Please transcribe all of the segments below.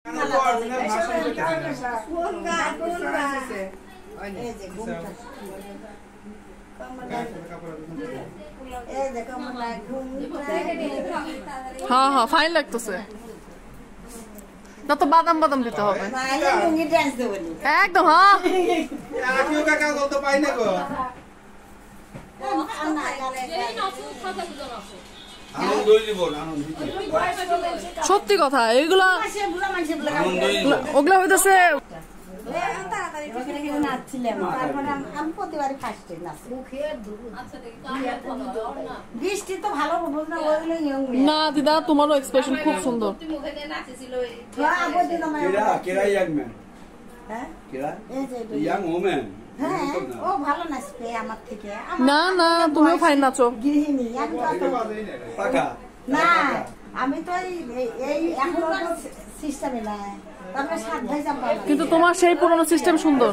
হ্যাঁ হ্যাঁ ফাইন লাগতেছে না তো বাদাম বাদাম দিতে হবে একদম হ্যাঁ সত্যি কথা এগুলা ওগুলা হইতেছে না দিদা তোমারও এক্সপ্রেশন খুব সুন্দর না না তুমিও ফাইন নাচো না আমি তো এই সিস্টেমে নাই কিন্তু তোমার সেই পুরনো সিস্টেম সুন্দর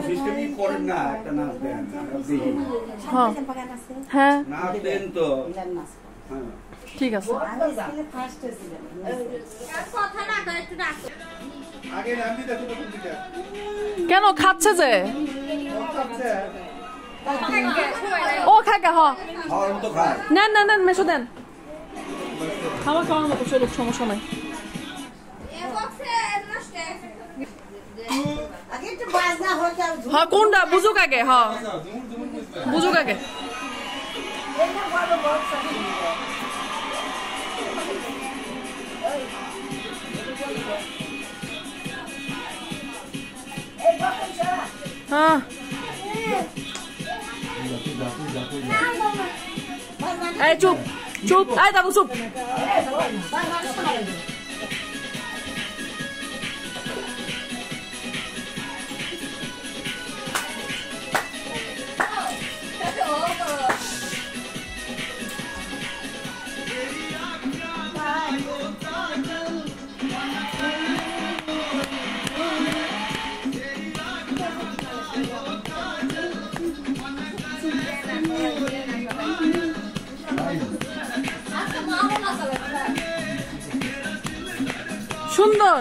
হ্যাঁ ঠিক আছে কেন খাচ্ছে যে ও খায় হ নেন নেন নেন মেশো দেন খাবার খাওয়ার মতো চলুক সমস্যা নাই হ্যাঁ কোনটা বুঝুক আগে হ্যাঁ বুঝুক আগে হ্যাঁ এই চুপ চুপ এই দাদু চুপ সুন্দর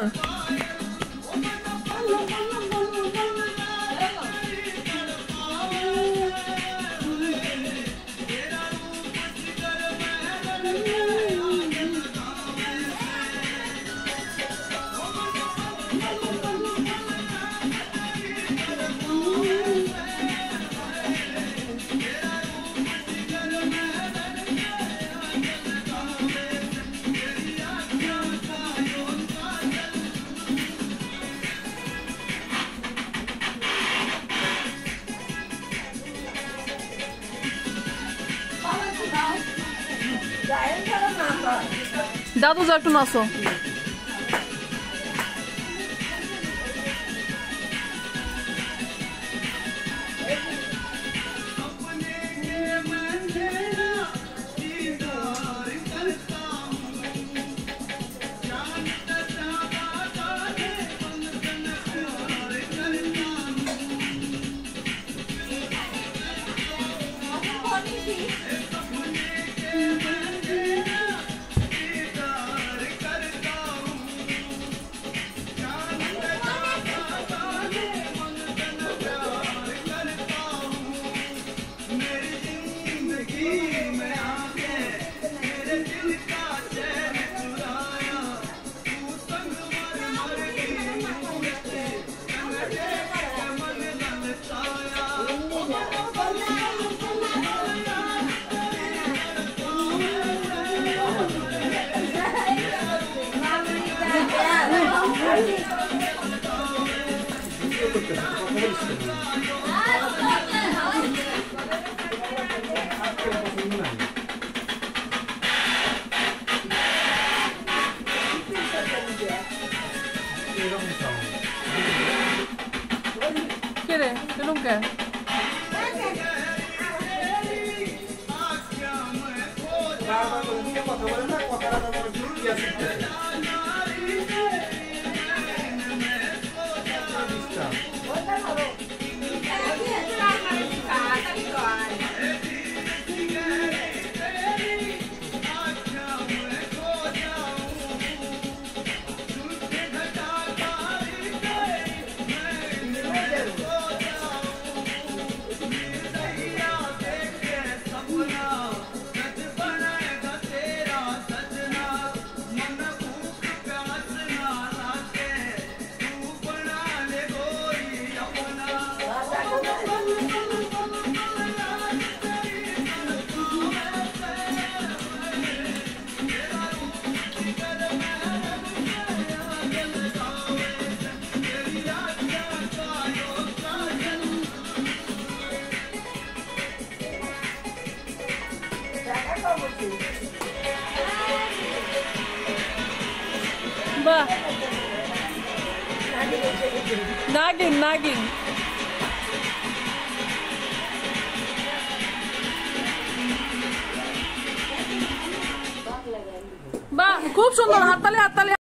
দাদু যা একটু নাচো কে রে এরকম কে বাহ, নাগিন নাগিন। বাহ, খুব সুন্দর, হাততালি হাততালি।